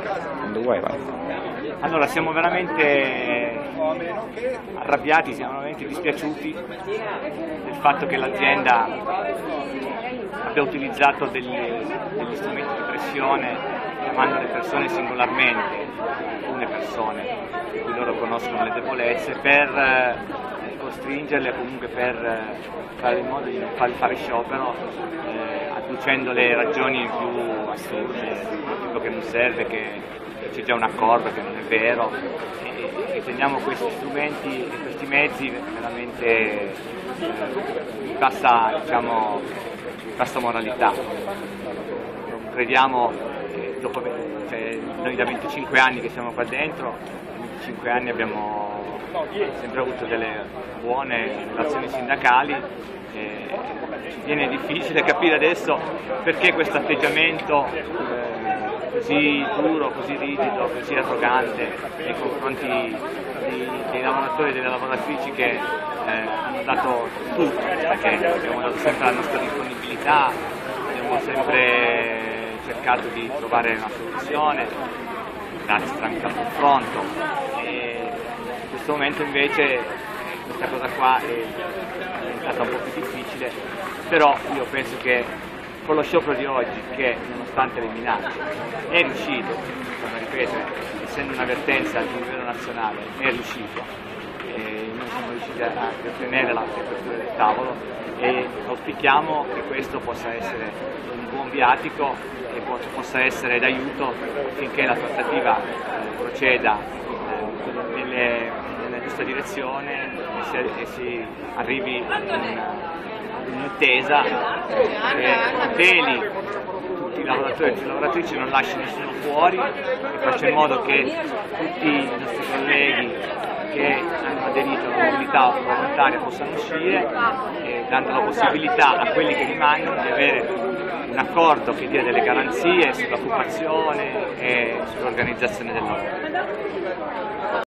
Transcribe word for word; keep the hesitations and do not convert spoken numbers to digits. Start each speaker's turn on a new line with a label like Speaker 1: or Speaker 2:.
Speaker 1: Quando vuoi, vai.
Speaker 2: Allora, siamo veramente arrabbiati, siamo veramente dispiaciuti del fatto che l'azienda abbia utilizzato degli, degli strumenti di pressione chiamando le persone singolarmente, alcune persone di cui loro conoscono le debolezze, per eh, costringerle o comunque per eh, fare in modo di non farli fare sciopero, eh, adducendo le ragioni più assurde, tipo che non serve, che c'è già un accordo, che non è vero, e, e teniamo questi strumenti e questi mezzi veramente eh, di bassa, diciamo, di bassa moralità. Non crediamo che dopo, cioè, noi da venticinque anni che siamo qua dentro, in venticinque anni abbiamo sempre avuto delle buone relazioni sindacali, e viene difficile capire adesso perché questo atteggiamento eh, così duro, così rigido, così arrogante nei confronti di, dei lavoratori e delle lavoratrici che eh, hanno dato tutto, perché abbiamo dato sempre la nostra disponibilità, abbiamo sempre cercato di trovare una soluzione, grazie tramite al confronto, e in questo momento invece questa cosa qua è diventata un po' più difficile, però io penso che con lo sciopero di oggi, che nonostante le minacce è riuscito, come ripetere, essendo un'avvertenza di livello nazionale, è riuscito, e noi siamo riusciti a ottenere la apertura del tavolo e auspichiamo che questo possa essere un buon viatico e possa essere d'aiuto affinché la trattativa eh, proceda eh, nelle, nella giusta direzione e si, e si arrivi in un'intesa che tuteli tutti i lavoratori e le lavoratrici, non lasci nessuno fuori e faccia in modo che tutti i nostri colleghi che hanno aderito alla mobilità volontaria possano uscire, e dando la possibilità a quelli che rimangono di avere un accordo che dia delle garanzie sull'occupazione e sull'organizzazione del lavoro.